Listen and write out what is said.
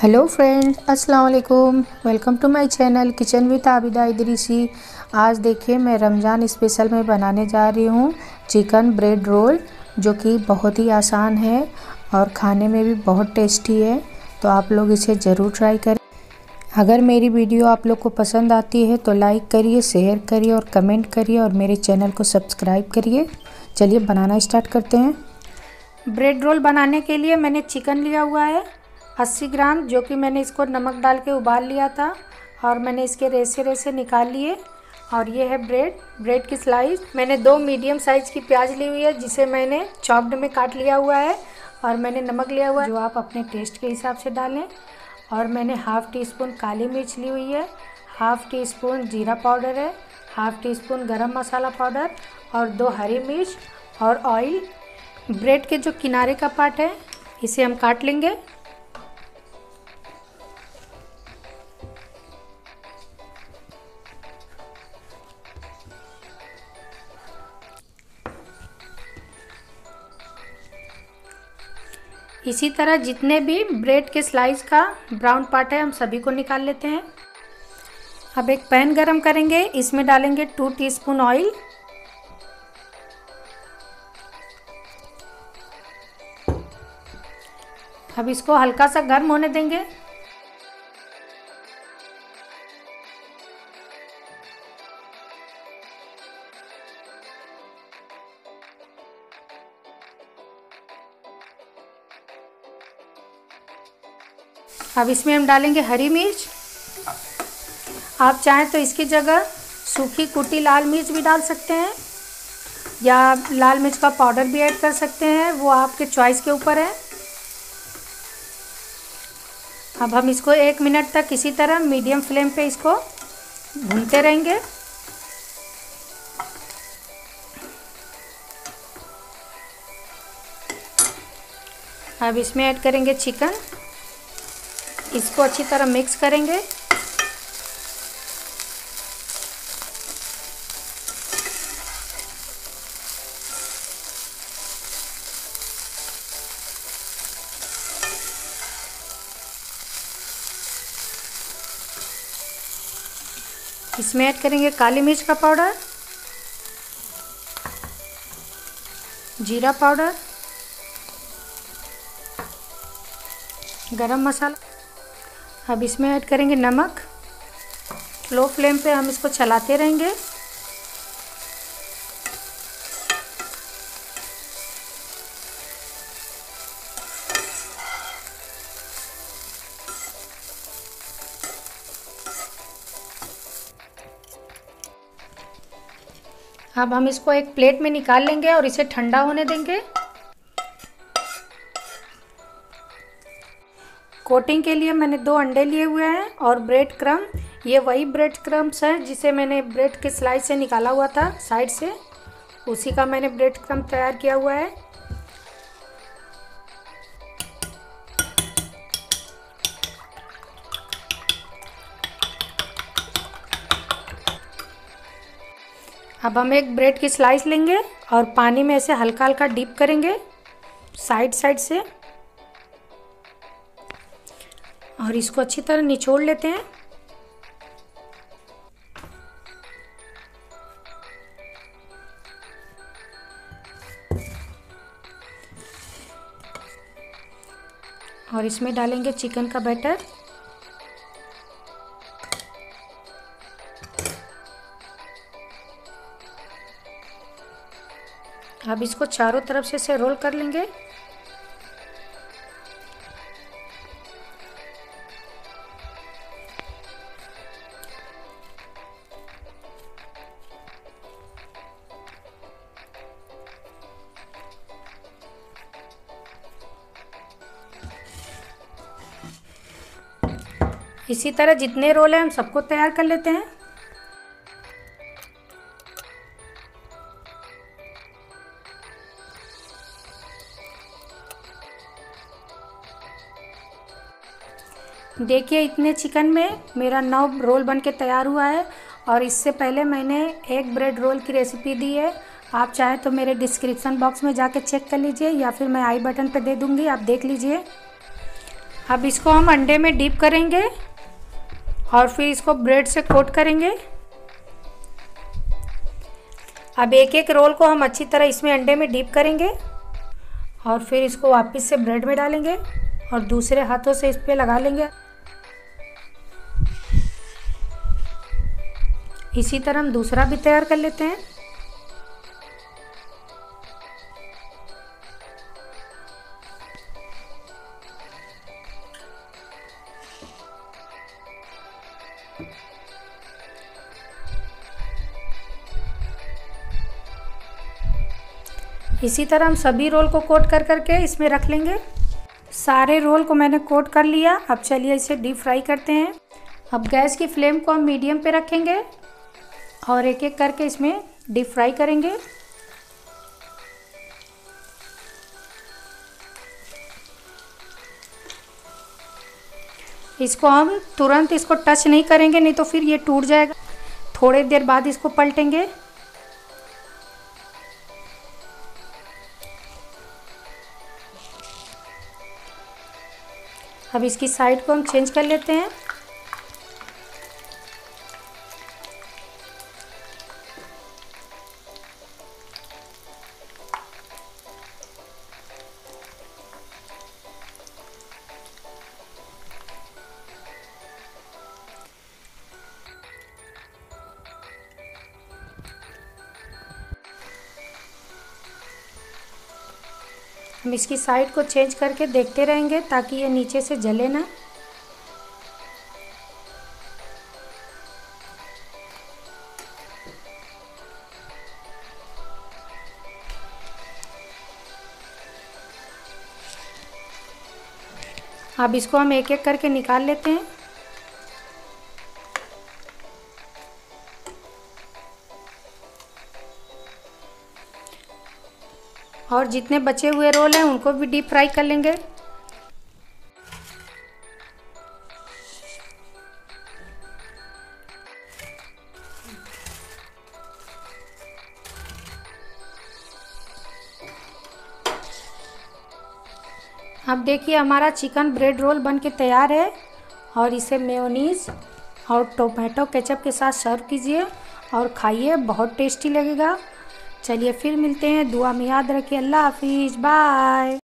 Hello friend, अस्सलाम वालेकुम। Welcome to my channel kitchen with Abida Idrisi. आज देखिए मैं रमज़ान स्पेशल में बनाने जा रही हूँ चिकन ब्रेड रोल, जो कि बहुत ही आसान है और खाने में भी बहुत टेस्टी है। तो आप लोग इसे ज़रूर ट्राई करें। अगर मेरी वीडियो आप लोग को पसंद आती है तो लाइक करिए, शेयर करिए और कमेंट करिए और मेरे चैनल को सब्सक्राइब करिए। चलिए बनाना स्टार्ट करते हैं। ब्रेड रोल बनाने के लिए मैंने चिकन लिया हुआ है 80 ग्राम, जो कि मैंने इसको नमक डाल के उबाल लिया था और मैंने इसके रेसे रेसे निकाल लिए। और ये है ब्रेड की स्लाइस। मैंने 2 मीडियम साइज़ की प्याज ली हुई है, जिसे मैंने चॉप्ड में काट लिया हुआ है। और मैंने नमक लिया हुआ है, जो आप अपने टेस्ट के हिसाब से डालें। और मैंने हाफ़ टी स्पून काली मिर्च ली हुई है, हाफ़ टी स्पून जीरा पाउडर है, half teaspoon garam masala powder और 2 हरी मिर्च और ऑयल। ब्रेड के जो किनारे का पार्ट है इसे हम काट लेंगे। इसी तरह जितने भी ब्रेड के स्लाइस का ब्राउन पार्ट है हम सभी को निकाल लेते हैं। अब एक पैन गरम करेंगे, इसमें डालेंगे 2 टीस्पून ऑयल। अब इसको हल्का सा गर्म होने देंगे। अब इसमें हम डालेंगे हरी मिर्च। आप चाहें तो इसकी जगह सूखी कुटी लाल मिर्च भी डाल सकते हैं या लाल मिर्च का पाउडर भी ऐड कर सकते हैं, वो आपके चॉइस के ऊपर है। अब हम इसको 1 मिनट तक इसी तरह मीडियम फ्लेम पे इसको भूनते रहेंगे। अब इसमें ऐड करेंगे चिकन, इसको अच्छी तरह मिक्स करेंगे। इसमें ऐड करेंगे काली मिर्च का पाउडर, जीरा पाउडर, गरम मसाला। अब इसमें ऐड करेंगे नमक। लो फ्लेम पे हम इसको चलाते रहेंगे। अब हम इसको एक प्लेट में निकाल लेंगे और इसे ठंडा होने देंगे। कोटिंग के लिए मैंने 2 अंडे लिए हुए हैं और ब्रेड क्रम। ये वही ब्रेड क्रम्स है जिसे मैंने ब्रेड के स्लाइस से निकाला हुआ था साइड से, उसी का मैंने ब्रेड क्रम तैयार किया हुआ है। अब हम एक ब्रेड की स्लाइस लेंगे और पानी में ऐसे हल्का हल्का डिप करेंगे साइड से और इसको अच्छी तरह निचोड़ लेते हैं। और इसमें डालेंगे चिकन का बैटर। अब इसको चारों तरफ से रोल कर लेंगे। इसी तरह जितने रोल हैं हम सबको तैयार कर लेते हैं। देखिए इतने चिकन में मेरा 9 रोल बन के तैयार हुआ है। और इससे पहले मैंने एक ब्रेड रोल की रेसिपी दी है, आप चाहे तो मेरे डिस्क्रिप्शन बॉक्स में जाके चेक कर लीजिए या फिर मैं आई बटन पे दे दूँगी, आप देख लीजिए। अब इसको हम अंडे में डीप करेंगे और फिर इसको ब्रेड से कोट करेंगे। अब एक एक रोल को हम अच्छी तरह इसमें अंडे में डीप करेंगे और फिर इसको वापस से ब्रेड में डालेंगे और दूसरे हाथों से इस पे लगा लेंगे। इसी तरह हम दूसरा भी तैयार कर लेते हैं। इसी तरह हम सभी रोल को कोट कर करके इसमें रख लेंगे। सारे रोल को मैंने कोट कर लिया। अब चलिए इसे डीप फ्राई करते हैं। अब गैस की फ्लेम को हम मीडियम पे रखेंगे और एक एक करके इसमें डीप फ्राई करेंगे। इसको हम तुरंत इसको टच नहीं करेंगे, नहीं तो फिर ये टूट जाएगा। थोड़ी देर बाद इसको पलटेंगे। अब इसकी साइड को हम चेंज कर लेते हैं। हम इसकी साइड को चेंज करके देखते रहेंगे ताकि ये नीचे से जले ना। अब इसको हम एक एक करके निकाल लेते हैं। और जितने बचे हुए रोल हैं उनको भी डीप फ्राई कर लेंगे। अब देखिए हमारा चिकन ब्रेड रोल बन के तैयार है और इसे मेयोनीज और टोमेटो केचप के साथ सर्व कीजिए और खाइए, बहुत टेस्टी लगेगा। चलिए फिर मिलते हैं। दुआ में याद रखिए। अल्लाह हाफिज़, बाय।